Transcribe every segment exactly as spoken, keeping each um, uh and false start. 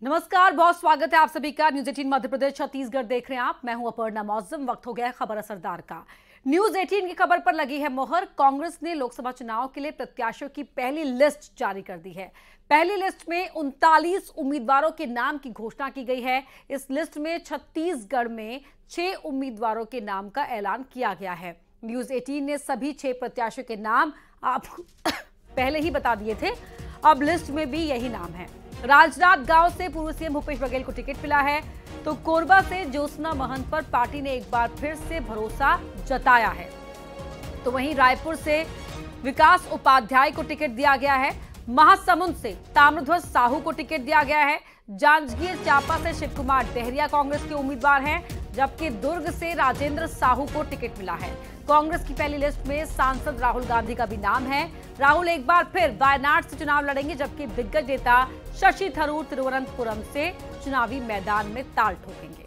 नमस्कार, बहुत स्वागत है आप सभी का। न्यूज अठारह मध्य प्रदेश छत्तीसगढ़ देख रहे हैं आप। मैं हूं अपर्णा मौजम। वक्त हो गया है खबर असरदार का। न्यूज अठारह की खबर पर लगी है मोहर। कांग्रेस ने लोकसभा चुनाव के लिए प्रत्याशियों की पहली लिस्ट जारी कर दी है। पहली लिस्ट में उनतालीस उम्मीदवारों के नाम की घोषणा की गई है। इस लिस्ट में छत्तीसगढ़ में छह उम्मीदवारों के नाम का ऐलान किया गया है। न्यूज अठारह ने सभी छह प्रत्याशियों के नाम आपको पहले ही बता दिए थे। अब लिस्ट में भी यही नाम है। राजनांदगांव से पूर्व सीएम भूपेश बघेल को टिकट मिला है, तो कोरबा से ज्योत्सना महंत पर पार्टी ने एक बार फिर से भरोसा जताया है। तो वहीं रायपुर से विकास उपाध्याय को टिकट दिया गया है। महासमुंद से ताम्रध्वज साहू को टिकट दिया गया है। जांजगीर चांपा से शिव कुमार डहरिया कांग्रेस के उम्मीदवार हैं, जबकि दुर्ग से राजेंद्र साहू को टिकट मिला है। कांग्रेस की पहली लिस्ट में सांसद राहुल गांधी का भी नाम है। राहुल एक बार फिर वायनाड से चुनाव लड़ेंगे, जबकि दिग्गज नेता शशि थरूर तिरुवनंतपुरम से चुनावी मैदान में ताल ठोकेंगे।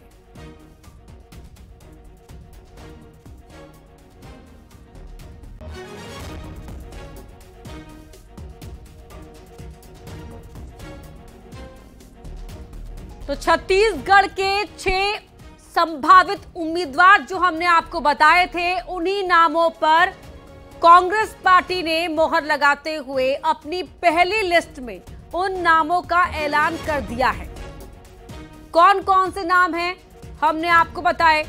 तो छत्तीसगढ़ के छह संभावित उम्मीदवार जो हमने आपको बताए थे, उन्हीं नामों पर कांग्रेस पार्टी ने मोहर लगाते हुए अपनी पहली लिस्ट में उन नामों का ऐलान कर दिया है। कौन कौन से नाम हैं हमने आपको बताए।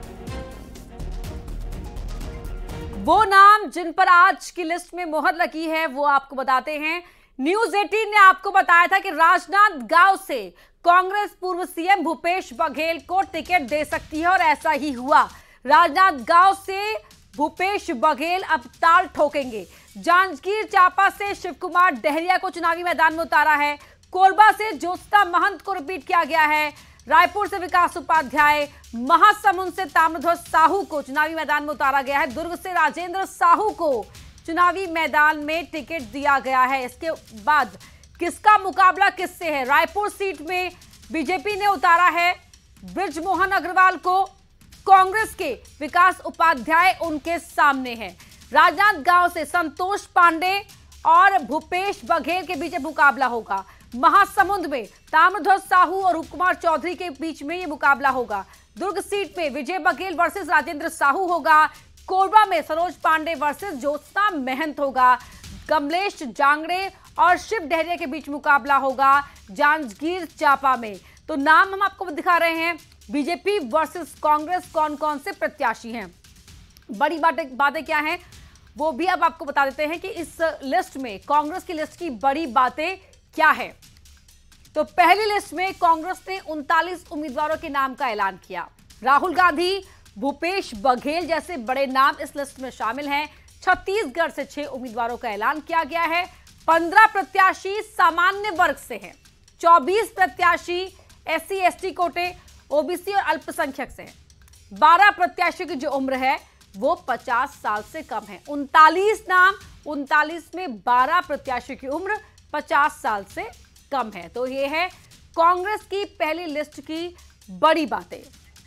वो नाम जिन पर आज की लिस्ट में मोहर लगी है वो आपको बताते हैं। न्यूज अठारह ने आपको बताया था कि राजनांदगांव से कांग्रेस पूर्व सीएम भूपेश बघेल को टिकट दे सकती है, और ऐसा ही हुआ। राजनांदगांव से भूपेश बघेल अब ताल ठोकेंगे। जांजगीर चांपा से शिव कुमार डहरिया को चुनावी मैदान में उतारा है। कोरबा से ज्योत्सना महंत को रिपीट किया गया है। रायपुर से विकास उपाध्याय, महासमुंद से ताम्रध्वज साहू को चुनावी मैदान में उतारा गया है। दुर्ग से राजेंद्र साहू को चुनावी मैदान में टिकट दिया गया है। इसके बाद किसका मुकाबला किससे है? रायपुर सीट में बीजेपी ने उतारा है बृजमोहन अग्रवाल को। कांग्रेस के विकास उपाध्याय उनके सामने हैं। राजनांदगांव से संतोष पांडे और भूपेश बघेल के बीच मुकाबला होगा। महासमुंद में ताम्रध्वज साहू और रूपकुमार चौधरी के बीच में यह मुकाबला होगा। दुर्ग सीट में विजय बघेल वर्सेस राजेंद्र साहू होगा। कोरबा में सरोज पांडे वर्सेस ज्योत्सना महंत होगा। कमलेश जांगड़े और शिव डहरिया के बीच मुकाबला होगा जांजगीर चांपा में। तो नाम हम आपको दिखा रहे हैं। बीजेपी वर्सेस कांग्रेस, कौन कौन से प्रत्याशी हैं, बड़ी बातें बातें क्या हैं वो भी अब आपको बता देते हैं कि इस लिस्ट में, कांग्रेस की लिस्ट की बड़ी बातें क्या है। तो पहली लिस्ट में कांग्रेस ने उनतालीस उम्मीदवारों के नाम का ऐलान किया। राहुल गांधी, भूपेश बघेल जैसे बड़े नाम इस लिस्ट में शामिल हैं। छत्तीसगढ़ से छह उम्मीदवारों का ऐलान किया गया है। पंद्रह प्रत्याशी सामान्य वर्ग से हैं। चौबीस प्रत्याशी एस सी एस टी कोटे, ओबीसी और अल्पसंख्यक से हैं। बारह प्रत्याशियों की जो उम्र है वो पचास साल से कम है। उनतालीस नाम, उनतालीस में बारह प्रत्याशियों की उम्र पचास साल से कम है। तो ये है कांग्रेस की पहली लिस्ट की बड़ी बातें।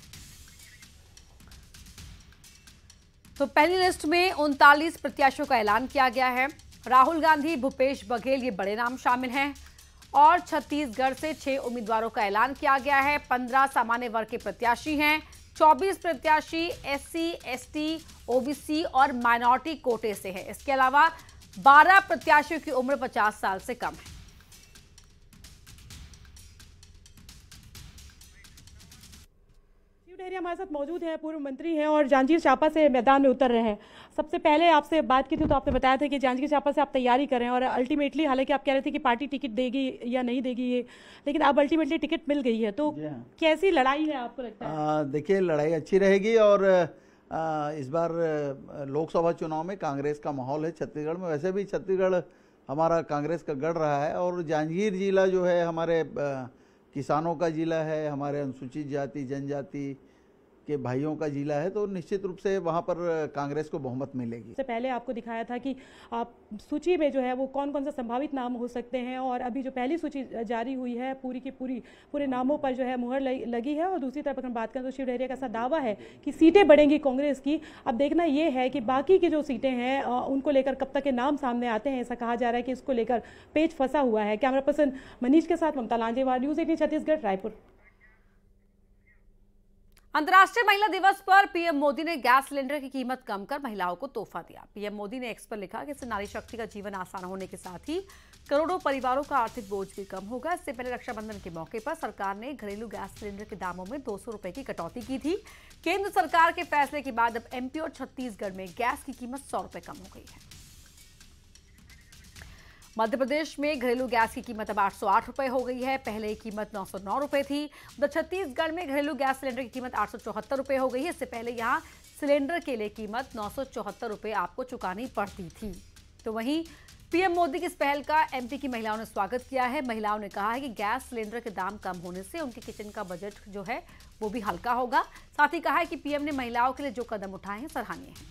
तो पहली लिस्ट में उनतालीस प्रत्याशियों का ऐलान किया गया है। राहुल गांधी, भूपेश बघेल ये बड़े नाम शामिल हैं, और छत्तीसगढ़ से छह उम्मीदवारों का ऐलान किया गया है। पंद्रह सामान्य वर्ग के प्रत्याशी हैं। चौबीस प्रत्याशी एससी, एसटी, ओबीसी और माइनॉरिटी कोटे से हैं। इसके अलावा बारह प्रत्याशियों की उम्र पचास साल से कम है। डहरिया हमारे साथ मौजूद हैं, पूर्व मंत्री हैं और जांजगीर चांपा से मैदान में उतर रहे हैं। सबसे पहले आपसे बात की थी तो आपने बताया था कि जांजगीर चांपा से आप तैयारी कर रहे हैं, और अल्टीमेटली हालांकि आप कह रहे थे कि पार्टी टिकट देगी या नहीं देगी ये, लेकिन अब अल्टीमेटली टिकट मिल गई है। तो कैसी लड़ाई है आपको लगता है? देखिए, लड़ाई अच्छी रहेगी, और आ, इस बार लोकसभा चुनाव में कांग्रेस का माहौल है छत्तीसगढ़ में। वैसे भी छत्तीसगढ़ हमारा कांग्रेस का गढ़ रहा है, और जांजगीर जिला जो है हमारे आ, किसानों का जिला है, हमारे अनुसूचित जाति जनजाति के भाइयों का जिला है, तो निश्चित रूप से वहाँ पर कांग्रेस को बहुमत मिलेगी। इससे पहले आपको दिखाया था कि आप सूची में जो है वो कौन कौन सा संभावित नाम हो सकते हैं, और अभी जो पहली सूची जारी हुई है पूरी की पूरी पूरे नामों पर जो है मुहर लगी है। और दूसरी तरफ अगर बात करें तो शिव डहरिया का ऐसा दावा है कि सीटें बढ़ेंगी कांग्रेस की। अब देखना ये है कि बाकी की जो सीटें हैं उनको लेकर कब तक के नाम सामने आते हैं। ऐसा कहा जा रहा है कि इसको लेकर पेच फंसा हुआ है। कैमरा पर्सन मनीष के साथ ममता लांजेवार, न्यूज एटीन छत्तीसगढ़, रायपुर। अंतर्राष्ट्रीय महिला दिवस पर पीएम मोदी ने गैस सिलेंडर की कीमत कम कर महिलाओं को तोहफा दिया। पीएम मोदी ने एक्स पर लिखा कि इससे नारी शक्ति का जीवन आसान होने के साथ ही करोड़ों परिवारों का आर्थिक बोझ भी कम होगा। इससे पहले रक्षाबंधन के मौके पर सरकार ने घरेलू गैस सिलेंडर के दामों में दो सौ रुपए की कटौती की थी। केंद्र सरकार के फैसले के बाद अब एमपी और छत्तीसगढ़ में गैस की कीमत सौ रुपए कम हो गई है। मध्य प्रदेश में घरेलू गैस की कीमत अब आठ सौ आठ रुपए हो गई है। पहले कीमत नौ सौ नौ रुपए थी। उधर छत्तीसगढ़ में घरेलू गैस सिलेंडर की कीमत आठ सौ चौहत्तर रुपए हो गई है। इससे पहले यहां सिलेंडर के लिए कीमत नौ सौ चौहत्तर रुपए आपको चुकानी पड़ती थी। तो वहीं पीएम मोदी की इस पहल का एमपी की महिलाओं ने स्वागत किया है। महिलाओं ने कहा है कि गैस सिलेंडर के दाम कम होने से उनके किचन का बजट जो है वो भी हल्का होगा। साथ ही कहा है कि पीएम ने महिलाओं के लिए जो कदम उठाए हैं सराहनीय है।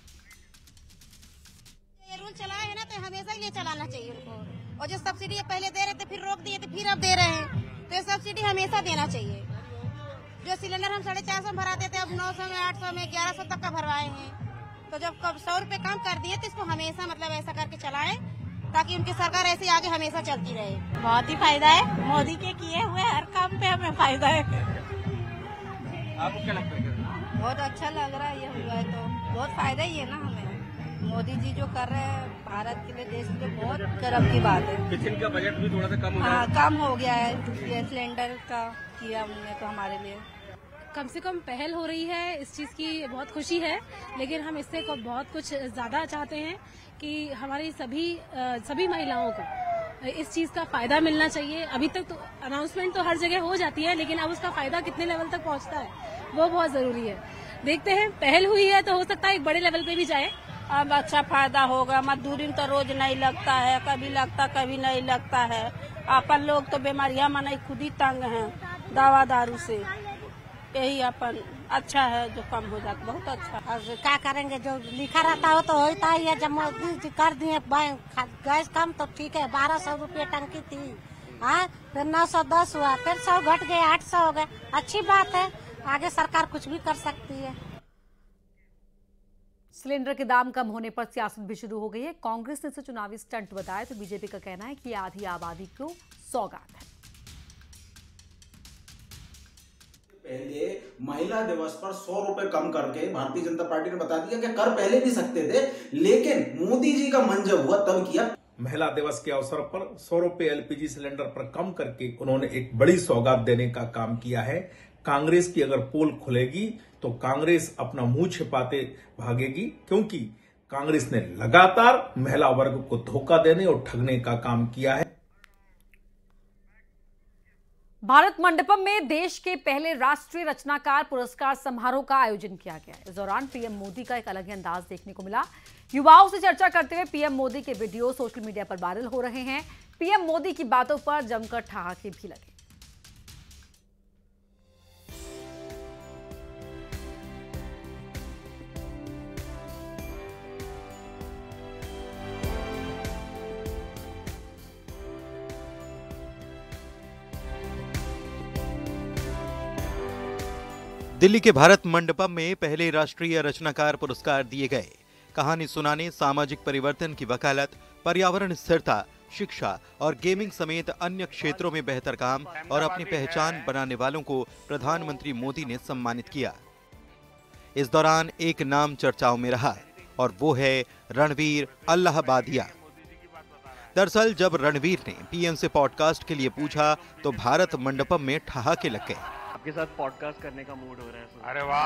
ये रूल चलाया है ना, तो हमेशा ये चलाना चाहिए उनको। और जो सब्सिडी पहले दे रहे थे, फिर रोक दिए थे, फिर अब दे रहे हैं, तो ये सब्सिडी हमेशा देना चाहिए। जो सिलेंडर हम साढ़े चार सौ भराते थे, अब नौ सौ में, आठ सौ में, ग्यारह सौ तक का भरवाए हैं। तो जब कब सौ रुपए कम कर दिए, तो इसको हमेशा मतलब ऐसा करके चलाएं, ताकि उनकी सरकार ऐसे आगे हमेशा चलती रहे। बहुत ही फायदा है, मोदी के किए हुए हर काम पे हमें फायदा है। आपको क्या लगता है? बहुत अच्छा लग रहा है ये हुआ है, तो बहुत फायदा ही है ना हमें। मोदी जी जो कर रहे हैं भारत के लिए, देश के लिए, बहुत गर्व की बात है। किचन का बजट भी थोड़ा सा कम हो गया हाँ, कम हो गया है। ये सिलेंडर का किया हमने तो हमारे लिए कम से कम पहल हो रही है, इस चीज़ की बहुत खुशी है। लेकिन हम इससे को बहुत कुछ ज़्यादा चाहते हैं कि हमारी सभी सभी महिलाओं को इस चीज़ का फायदा मिलना चाहिए। अभी तक तो अनाउंसमेंट तो हर जगह हो जाती है, लेकिन अब उसका फायदा कितने लेवल तक पहुंचता है वो बहुत ज़रूरी है। देखते हैं, पहल हुई है तो हो सकता है एक बड़े लेवल पे भी जाए। अब अच्छा फायदा होगा। मजदूरी तो रोज नहीं लगता है, कभी लगता कभी नहीं लगता है। अपन लोग तो बीमारियां मनाई खुद ही तंग हैं दवा दारू से। यही अपन अच्छा है जो कम हो जाता, बहुत अच्छा। और क्या करेंगे, जो लिखा रहता हो तो होता ही है। जब मोदी कर दिए गैस कम तो ठीक है, बारह सौ रूपये टंकी थी, हाँ, फिर नौ सौ दस हुआ, फिर सौ घट गए, आठ सौ हो गए। अच्छी बात है, आगे सरकार कुछ भी कर सकती है। सिलेंडर के दाम कम होने पर सियासत भी शुरू हो गई है। कांग्रेस ने इसे चुनावी स्टंट बताया तो बीजेपी का कहना है कि आधी आबादी को सौगात है। पहले महिला दिवस पर सौ रुपए कम करके भारतीय जनता पार्टी ने बता दिया कि कर पहले भी सकते थे, लेकिन मोदी जी का मन जब हुआ तब किया। महिला दिवस के अवसर पर सौ रुपए एलपीजी सिलेंडर पर कम करके उन्होंने एक बड़ी सौगात देने का काम किया है। कांग्रेस की अगर पोल खुलेगी तो कांग्रेस अपना मुंह छिपाते भागेगी, क्योंकि कांग्रेस ने लगातार महिला वर्ग को धोखा देने और ठगने का काम किया है। भारत मंडपम में देश के पहले राष्ट्रीय रचनाकार पुरस्कार समारोह का आयोजन किया गया। इस दौरान पीएम मोदी का एक अलग ही अंदाज देखने को मिला। युवाओं से चर्चा करते हुए पीएम मोदी के वीडियो सोशल मीडिया पर वायरल हो रहे हैं। पीएम मोदी की बातों पर जमकर ठहाके भी लगे। दिल्ली के भारत मंडपम में पहले राष्ट्रीय रचनाकार पुरस्कार दिए गए। कहानी सुनाने, सामाजिक परिवर्तन की वकालत, पर्यावरण स्थिरता, शिक्षा और गेमिंग समेत अन्य क्षेत्रों में बेहतर काम और अपनी पहचान बनाने वालों को प्रधानमंत्री मोदी ने सम्मानित किया। इस दौरान एक नाम चर्चाओं में रहा और वो है रणवीर अल्लाहबादिया। दरअसल जब रणवीर ने पीएम से पॉडकास्ट के लिए पूछा तो भारत मंडपम में ठहाके लग गए। आपके साथ पॉडकास्ट करने का मूड हो रहा है। अरे वाह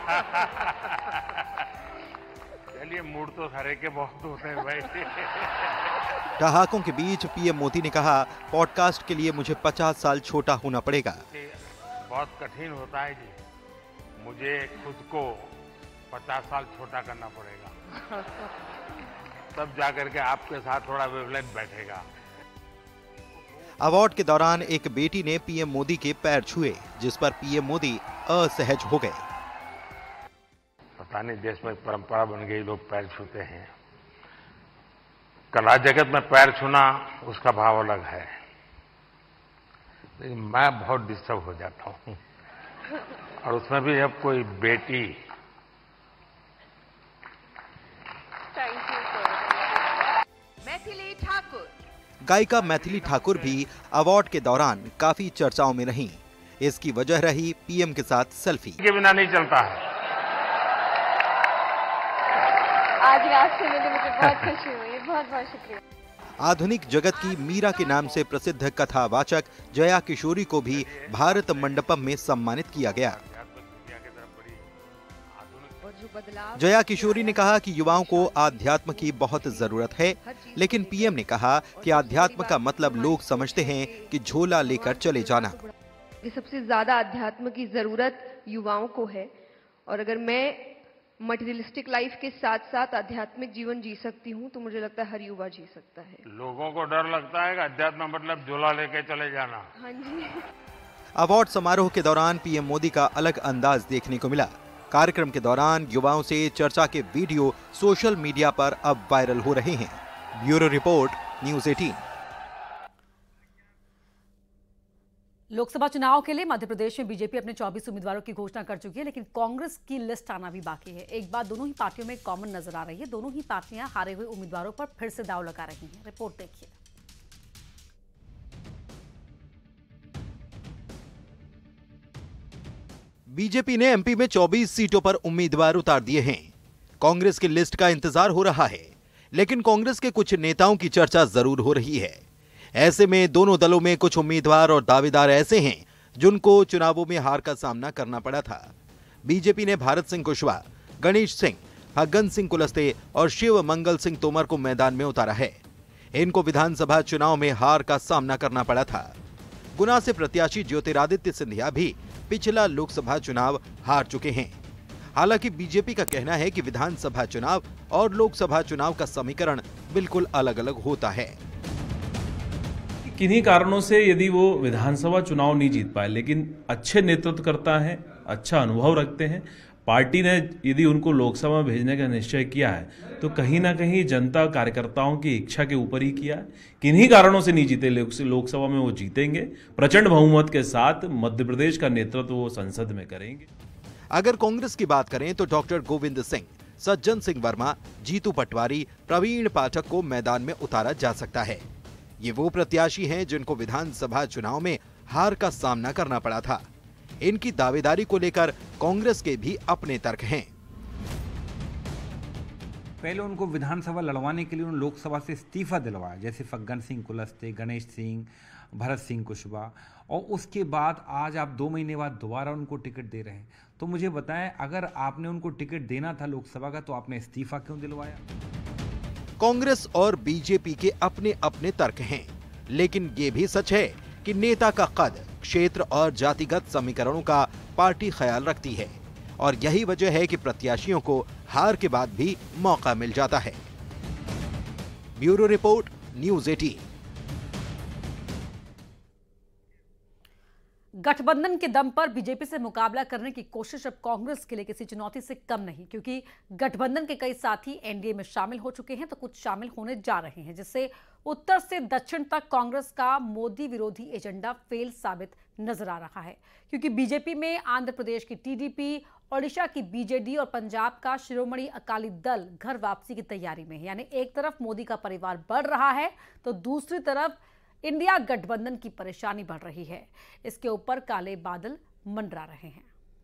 चलिए, मूड तो सारे के बहुत होते हैं भाई। ठहाकों के बीच पीएम मोदी ने कहा, पॉडकास्ट के लिए मुझे पचास साल छोटा होना पड़ेगा। बहुत कठिन होता है जी, मुझे खुद को पचास साल छोटा करना पड़ेगा तब जाकर के आपके साथ थोड़ा वेवलेंथ बैठेगा। अवार्ड के दौरान एक बेटी ने पीएम मोदी के पैर छुए, जिस पर पीएम मोदी असहज हो गए। पता नहीं देश में परंपरा बन गई, लोग पैर छूते हैं। कला जगत में पैर छूना उसका भाव अलग है, लेकिन मैं बहुत डिस्टर्ब हो जाता हूँ। और उसमें भी जब कोई बेटी मैथिली ठाकुर गायिका मैथिली ठाकुर भी अवार्ड के दौरान काफी चर्चाओं में रहीं। इसकी वजह रही पीएम के साथ सेल्फी। के बिना नहीं चलता है। आज रात से मिले, मुझे बहुत खुशी हुई, बहुत बहुत शुक्रिया। आधुनिक जगत की मीरा के नाम से प्रसिद्ध कथावाचक जया किशोरी को भी भारत मंडपम में सम्मानित किया गया। जया किशोरी ने कहा कि युवाओं को आध्यात्म की बहुत जरूरत है, लेकिन पीएम ने कहा कि आध्यात्म का मतलब लोग समझते हैं कि झोला लेकर चले जाना। सबसे ज्यादा अध्यात्म की जरूरत युवाओं को है, और अगर मैं मटेरियलिस्टिक लाइफ के साथ साथ आध्यात्मिक जीवन जी सकती हूँ तो मुझे लगता है हर युवा जी सकता है। लोगों को डर लगता है कि अध्यात्म मतलब झोला लेके चले जाना। हाँ जी। अवार्ड समारोह के दौरान पीएम मोदी का अलग अंदाज देखने को मिला। कार्यक्रम के दौरान युवाओं से चर्चा के वीडियो सोशल मीडिया पर अब वायरल हो रहे हैं। ब्यूरो रिपोर्ट, न्यूज़ अठारह। लोकसभा चुनाव के लिए मध्य प्रदेश में बीजेपी अपने चौबीस उम्मीदवारों की घोषणा कर चुकी है, लेकिन कांग्रेस की लिस्ट आना भी बाकी है। एक बात दोनों ही पार्टियों में कॉमन नजर आ रही है, दोनों ही पार्टियां हारे हुए उम्मीदवारों पर फिर से दांव लगा रही हैं। रिपोर्ट देखिए। बीजेपी ने एमपी में चौबीस सीटों पर उम्मीदवार उतार दिए हैं। कांग्रेस की लिस्ट का इंतजार हो रहा है, लेकिन कांग्रेस के कुछ नेताओं की चर्चा जरूर हो रही है। ऐसे में दोनों दलों में कुछ उम्मीदवार और दावेदार ऐसे हैं जिनको चुनावों में हार का सामना करना पड़ा था। बीजेपी ने भारत सिंह कुशवाहा, गणेश सिंह, फग्गन सिंह कुलस्ते और शिव मंगल सिंह तोमर को मैदान में उतारा है। इनको विधानसभा चुनाव में हार का सामना करना पड़ा था। गुना से प्रत्याशी ज्योतिरादित्य सिंधिया भी पिछला लोकसभा चुनाव हार चुके हैं। हालांकि बीजेपी का कहना है कि विधानसभा चुनाव और लोकसभा चुनाव का समीकरण बिल्कुल अलग अलग होता है। किन्हीं कारणों से यदि वो विधानसभा चुनाव नहीं जीत पाए, लेकिन अच्छे नेतृत्व करता है, अच्छा अनुभव रखते हैं, पार्टी ने यदि उनको लोकसभा में भेजने का निश्चय किया है तो कहीं ना कहीं जनता कार्यकर्ताओं की इच्छा के ऊपर ही किया है। किन्हीं कारणों से नहीं जीते, लोकसभा में वो जीतेंगे। प्रचंड बहुमत के साथ मध्य प्रदेश का नेतृत्व वो संसद में करेंगे। अगर कांग्रेस की बात करें तो डॉक्टर गोविंद सिंह, सज्जन सिंह वर्मा, जीतू पटवारी, प्रवीण पाठक को मैदान में उतारा जा सकता है। ये वो प्रत्याशी हैं जिनको विधानसभा चुनाव में हार का सामना करना पड़ा था। इनकी दावेदारी को लेकर कांग्रेस के भी अपने तर्क हैं। पहले उनको विधानसभा लड़वाने के लिए उन्होंने लोकसभा से इस्तीफा दिलवाया, जैसे फग्गन सिंह कुलस्ते, गणेश सिंह, भरत सिंह कुशवाहा, और उसके बाद आज आप दो महीने बाद दोबारा उनको टिकट दे रहे हैं। तो मुझे बताएं, अगर आपने उनको टिकट देना था लोकसभा का तो आपने इस्तीफा क्यों दिलवाया? कांग्रेस और बीजेपी के अपने अपने तर्क हैं, लेकिन ये भी सच है कि नेता का कद, क्षेत्र और जातिगत समीकरणों का पार्टी ख्याल रखती है, और यही वजह है कि प्रत्याशियों को हार के बाद भी मौका मिल जाता है। ब्यूरो रिपोर्ट, न्यूज़ अठारह। गठबंधन के दम पर बीजेपी से मुकाबला करने की कोशिश अब कांग्रेस के लिए किसी चुनौती से कम नहीं, क्योंकि गठबंधन के कई साथी एनडीए में शामिल हो चुके हैं तो कुछ शामिल होने जा रहे हैं, जिससे उत्तर से दक्षिण तक कांग्रेस का मोदी विरोधी एजेंडा फेल साबित नजर आ रहा है। क्योंकि बीजेपी में आंध्र प्रदेश की टीडीपी, ओडिशा की बीजेडी और पंजाब का शिरोमणि अकाली दल घर वापसी की तैयारी में है। यानी एक तरफ मोदी का परिवार बढ़ रहा है तो दूसरी तरफ इंडिया गठबंधन की परेशानी बढ़ रही है। इसके ऊपर काले बादल मंडरा रहे हैं।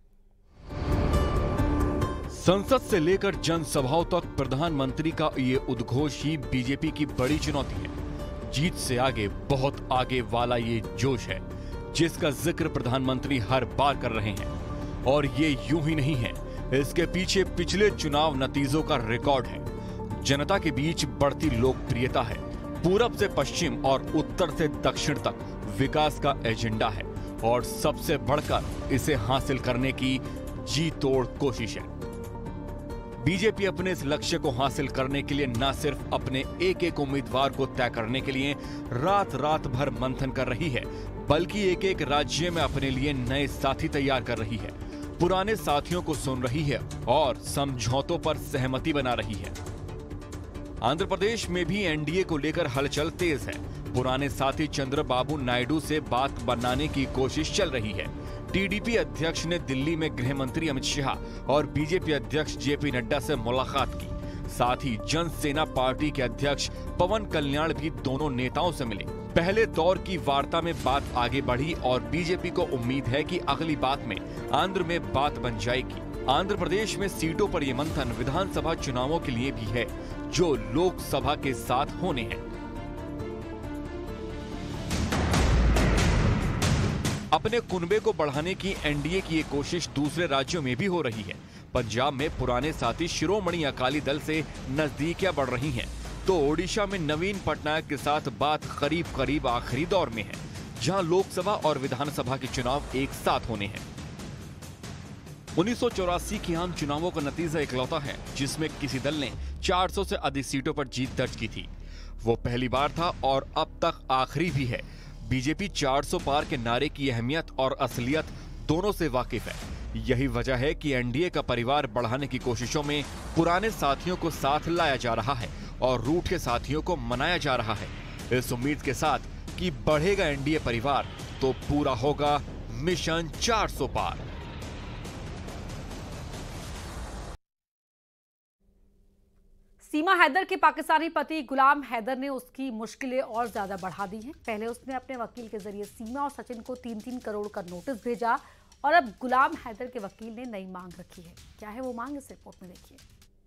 संसद से लेकर जनसभाओं तक प्रधानमंत्री का ये उद्घोष ही बीजेपी की बड़ी चुनौती है। जीत से आगे, बहुत आगे वाला ये जोश है जिसका जिक्र प्रधानमंत्री हर बार कर रहे हैं। और ये यूं ही नहीं है, इसके पीछे पिछले चुनाव नतीजों का रिकॉर्ड है। जनता के बीच बढ़ती लोकप्रियता है। पूरब से पश्चिम और उत्तर से दक्षिण तक विकास का एजेंडा है, और सबसे बढ़कर इसे हासिल करने की जी तोड़ कोशिश है। बीजेपी अपने इस लक्ष्य को हासिल करने के लिए न सिर्फ अपने एक एक उम्मीदवार को तय करने के लिए रात रात भर मंथन कर रही है, बल्कि एक एक राज्य में अपने लिए नए साथी तैयार कर रही है। पुराने साथियों को सुन रही है और समझौतों पर सहमति बना रही है। आंध्र प्रदेश में भी एनडीए को लेकर हलचल तेज है। पुराने साथी चंद्रबाबू नायडू से बात बनाने की कोशिश चल रही है। टीडीपी अध्यक्ष ने दिल्ली में गृह मंत्री अमित शाह और बीजेपी अध्यक्ष जेपी नड्डा से मुलाकात की। साथ ही जनसेना पार्टी के अध्यक्ष पवन कल्याण भी दोनों नेताओं से मिले। पहले दौर की वार्ता में बात आगे बढ़ी और बीजेपी को उम्मीद है कि अगली बात में आंध्र में बात बन जाएगी। आंध्र प्रदेश में सीटों पर ये मंथन विधानसभा चुनावों के लिए भी है, जो लोकसभा के साथ होने हैं। अपने कुनबे को बढ़ाने की एनडीए की ये कोशिश दूसरे राज्यों में भी हो रही है। पंजाब में पुराने साथी शिरोमणि अकाली दल से नजदीकियां बढ़ रही हैं, तो ओडिशा में नवीन पटनायक के साथ बात करीब करीब आखिरी दौर में है, जहां लोकसभा और विधानसभा के चुनाव एक साथ होने हैं। उन्नीस सौ चौरासी के आम चुनावों का नतीजा इकलौता है जिसमें किसी दल ने चार सौ से अधिक सीटों पर जीत दर्ज की थी। वो पहली बार था और अब तक आखिरी भी है। बीजेपी चार सौ पार के नारे की अहमियत और असलियत दोनों से वाकिफ है। यही वजह है कि एनडीए का परिवार बढ़ाने की कोशिशों में पुराने साथियों को साथ लाया जा रहा है और रूठे साथियों को मनाया जा रहा है, इस उम्मीद के साथ कि बढ़ेगा एनडीए परिवार तो पूरा होगा मिशन चार सौ पार। सीमा हैदर के पाकिस्तानी पति गुलाम हैदर ने उसकी मुश्किलें और ज्यादा बढ़ा दी हैं। पहले उसने अपने वकील के जरिए सीमा और सचिन को तीन तीन करोड़ का नोटिस भेजा और अब गुलाम हैदर के वकील ने नई मांग रखी है। क्या है वो मांग, इस रिपोर्ट में देखिए।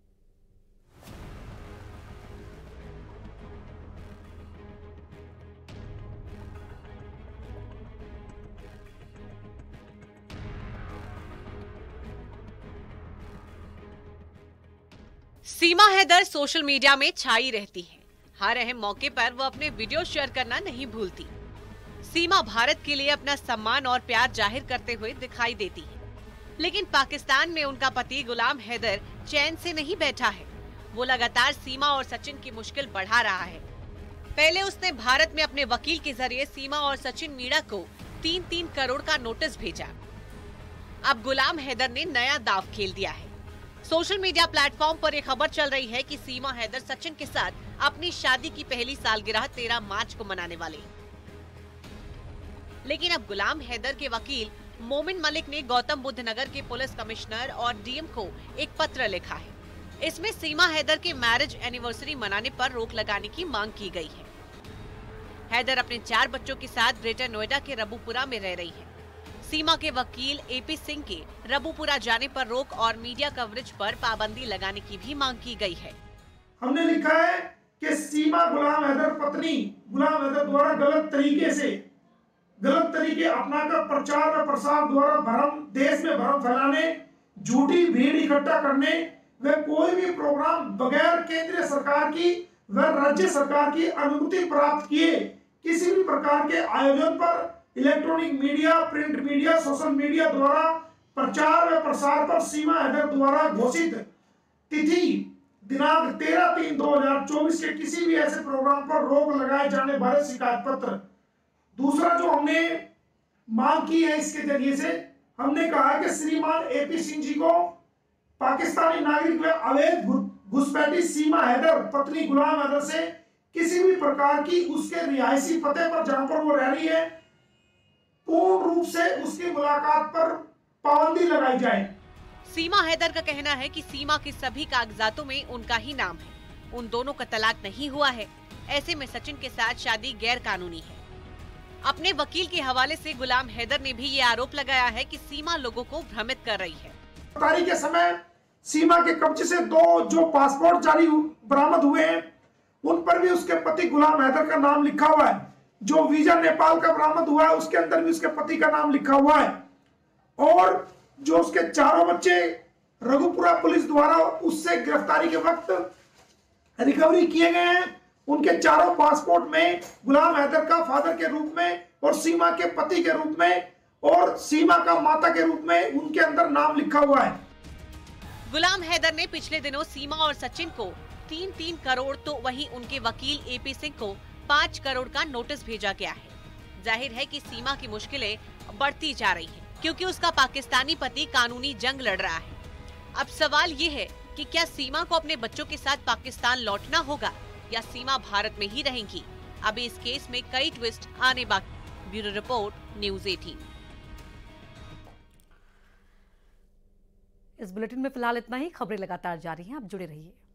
सीमा हैदर सोशल मीडिया में छाई रहती है। हर अहम मौके पर वो अपने वीडियो शेयर करना नहीं भूलती। सीमा भारत के लिए अपना सम्मान और प्यार जाहिर करते हुए दिखाई देती है, लेकिन पाकिस्तान में उनका पति गुलाम हैदर चैन से नहीं बैठा है। वो लगातार सीमा और सचिन की मुश्किल बढ़ा रहा है। पहले उसने भारत में अपने वकील के जरिए सीमा और सचिन मीणा को तीन तीन करोड़ का नोटिस भेजा। अब गुलाम हैदर ने नया दांव खेल दिया है। सोशल मीडिया प्लेटफॉर्म पर एक खबर चल रही है कि सीमा हैदर सचिन के साथ अपनी शादी की पहली सालगिरह तेरह मार्च को मनाने वाले हैं। लेकिन अब गुलाम हैदर के वकील मोमिन मलिक ने गौतम बुद्ध नगर के पुलिस कमिश्नर और डीएम को एक पत्र लिखा है। इसमें सीमा हैदर के मैरिज एनिवर्सरी मनाने पर रोक लगाने की मांग की गई है। हैदर अपने चार बच्चों के साथ ग्रेटर नोएडा के रबुपुरा में रह रही है। सीमा के वकील एपी सिंह के रबुपुरा जाने पर रोक और मीडिया कवरेज पर पाबंदी लगाने की भी मांग की गई है। हमने लिखा है कि सीमा गुलाम हैदर पत्नी गुलाम हैदर द्वारा गलत तरीके से गलत तरीके अपनाकर प्रचार व प्रसार द्वारा भ्रम देश में भ्रम फैलाने, झूठी भीड़ इकट्ठा करने व कोई भी प्रोग्राम बगैर केंद्रीय सरकार की व राज्य सरकार की अनुमति प्राप्त किए किसी भी प्रकार के आयोजन पर electronic media, print media, social media द्वारा प्रचार व प्रसार पर सीमा हैदर द्वारा घोषित तिथि दिनांक तेरह तीन दो हजार चौबीस के किसी भी ऐसे प्रोग्राम पर रोक लगाए जाने बारे शिकायत पत्र। दूसरा जो हमने मांग की है, इसके जरिए से हमने कहा कि श्रीमान एपी सिंह जी को पाकिस्तानी नागरिक व अवैध घुसपैठी सीमा हैदर पत्नी गुलाम हैदर से किसी भी प्रकार की उसके रिहायशी पते पर जहां पर वो रह रही है पूर्ण रूप से उसकी मुलाकात पर पाबंदी लगाई जाए। सीमा हैदर का कहना है कि सीमा के सभी कागजातों में उनका ही नाम है। उन दोनों का तलाक नहीं हुआ है। ऐसे में सचिन के साथ शादी गैर कानूनी है। अपने वकील के हवाले से गुलाम हैदर ने भी ये आरोप लगाया है कि सीमा लोगों को भ्रमित कर रही है। गिरफ्तारी के समय सीमा के कब्जे से दो जो पासपोर्ट जारी बरामद हुए हैं उन पर भी उसके पति गुलाम हैदर का नाम लिखा हुआ है। जो वीजा नेपाल का बरामद हुआ है उसके अंदर भी उसके पति का नाम लिखा हुआ है। और जो उसके चारों बच्चे रघुपुरा पुलिस द्वारा उससे गिरफ्तारी के वक्त रिकवरी किए गए हैं, उनके चारों पासपोर्ट में गुलाम हैदर का फादर के रूप में और सीमा के पति के रूप में और सीमा का माता के रूप में उनके अंदर नाम लिखा हुआ है। गुलाम हैदर ने पिछले दिनों सीमा और सचिन को तीन तीन करोड़ तो वहीं उनके वकील एपी सिंह को पाँच करोड़ का नोटिस भेजा गया है। जाहिर है कि सीमा की मुश्किलें बढ़ती जा रही हैं क्योंकि उसका पाकिस्तानी पति कानूनी जंग लड़ रहा है। अब सवाल ये है कि क्या सीमा को अपने बच्चों के साथ पाकिस्तान लौटना होगा या सीमा भारत में ही रहेंगी। अभी इस केस में कई ट्विस्ट आने बाकी। ब्यूरो रिपोर्ट, न्यूज़ अठारह। इस बुलेटिन में फिलहाल इतना ही। खबरें लगातार जारी हैं, आप जुड़े रहिए।